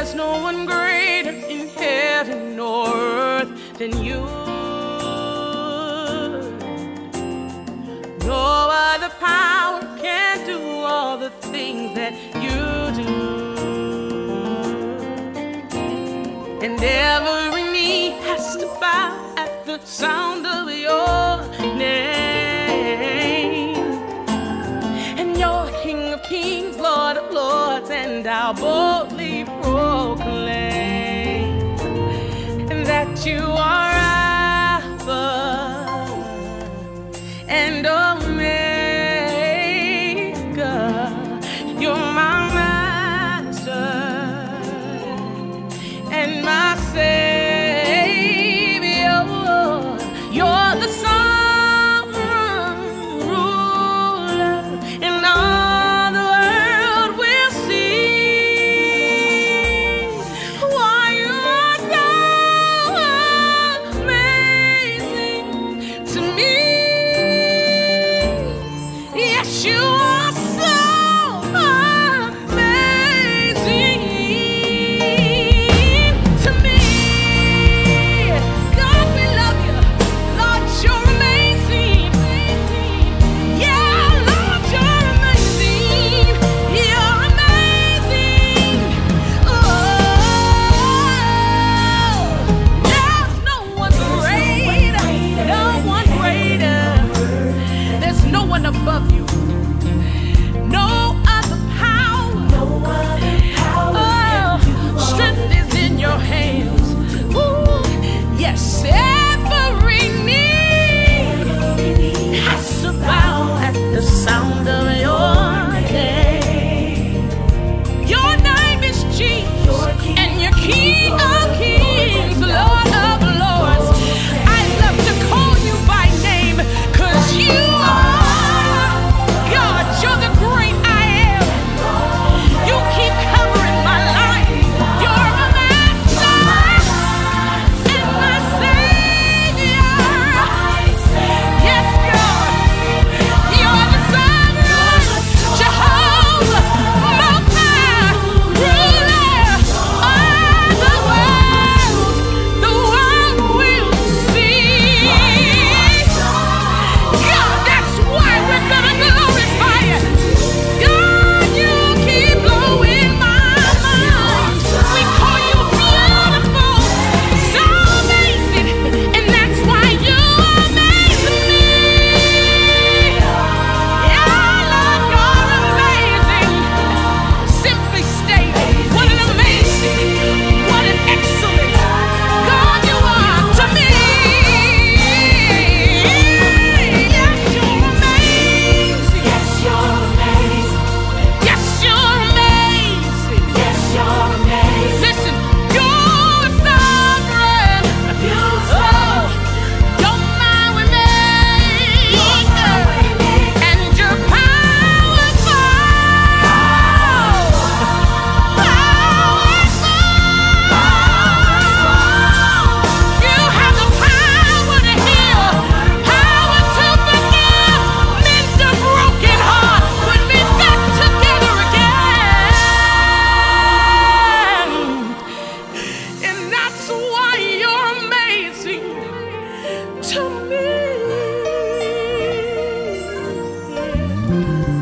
There's no one greater in heaven or earth than you. No other power can do all the things that you do. And every knee has to bow at the sound of your name. And you're King of Kings, Lord of Lords, and I'll boldly proclaim that you are Alpha and Omega. You're my master and my Savior. You're the sovereign ruler, and all the world will see why you are so amazing to me. Yes, you are so amazing to me. God, we love you. Lord, you're amazing. Yeah, Lord, you're amazing. You're amazing. Oh, there's no one greater. No one greater. There's no one above you. No other power. Oh, strength is in your hands. Ooh, yes, every knee has to bow at the sound of your name. Your name is Jesus, and you're King of Kings, Lord of Lords. I love to call you by name, 'cause you are God. You're the great I am. You keep covering my life. You're my master and my Savior. Yes, God. You're the sovereign Jehovah, Most High, ruler of the world. The world will see. God, that's why we're gonna glorify you. God, you keep blowing my mind. We call you beautiful, so amazing, and that's why you amaze me. Yeah, Lord, you're amazing. Simply stated, what an amazing, what an excellent God you are to me. Yes, you're amazing. Yes, you're amazing. Yes, you're amazing. Yes, you're amazing. Listen, you're sovereign. Oh, you're my waymaker, and you're powerful. You have the power to heal, power to forgive, mend a broken heart, put me back together again. And that's why you're amazing to me.